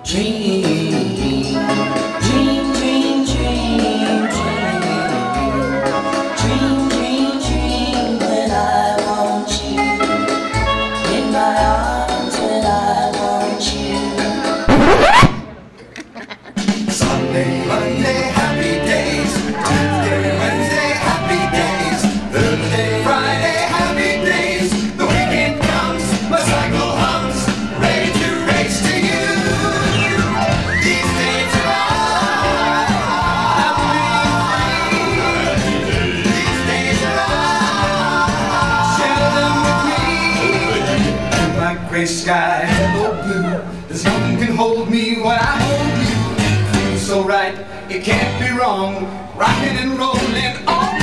Dream, dream, dream, dream, dream. Dream, dream, dream when I want you in my arms, when I want you. Sunday, Monday, happy days. Tuesday, Wednesday, happy days. Thursday, Friday, happy days. The weekend comes, my cycle hums, ready to race to you. These days are all happy. These days are all, share them with me. And my gray sky, hello blue. There's nothing can hold me when I hold you. So right, it can't be wrong, rocking and rolling all